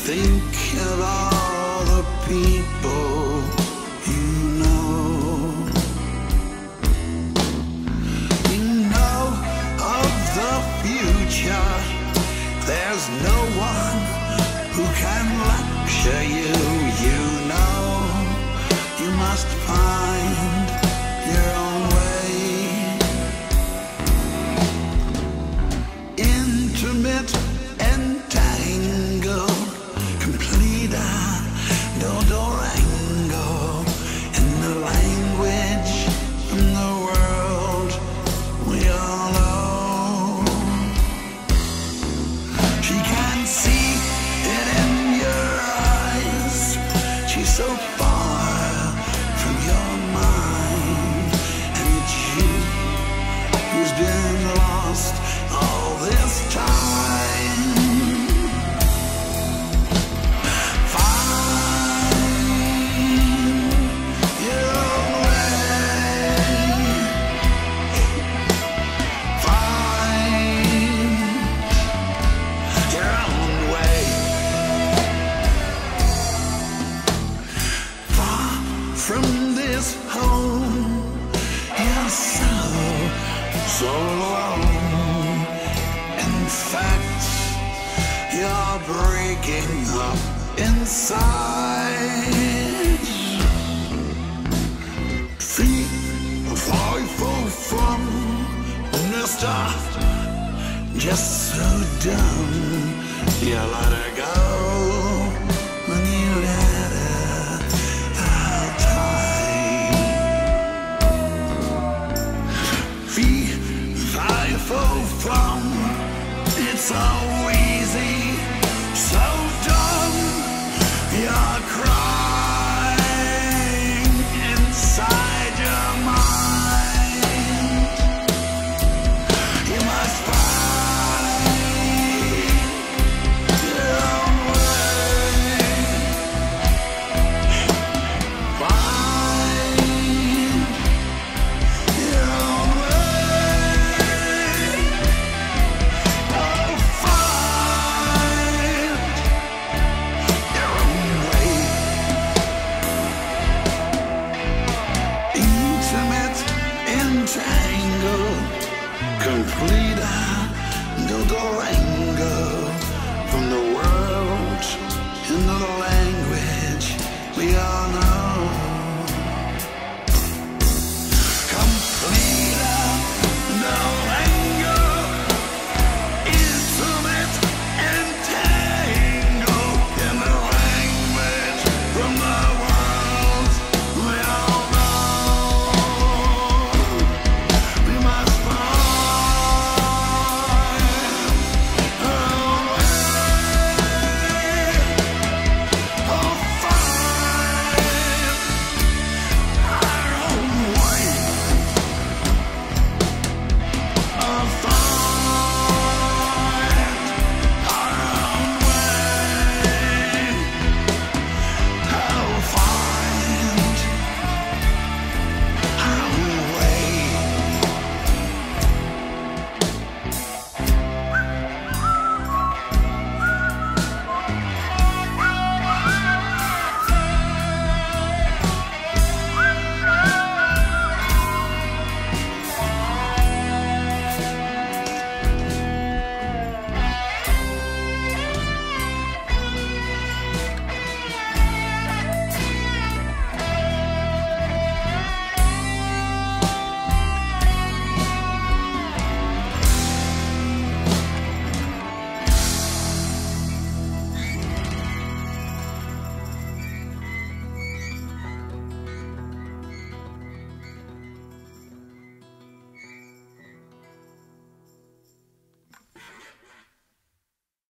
Think of all the people you know. You know of the future. There's no one who can lecture you. You know you must find your own way. Intimate and tangled, complete no Durango, in the language in the world we all know. She can see it in your eyes. She's so far from your mind, and it's you who's been lost all this time. From this home, you're so alone. In fact, you're breaking up inside. 3 or 5 from Mr. Just so dumb, you let her go.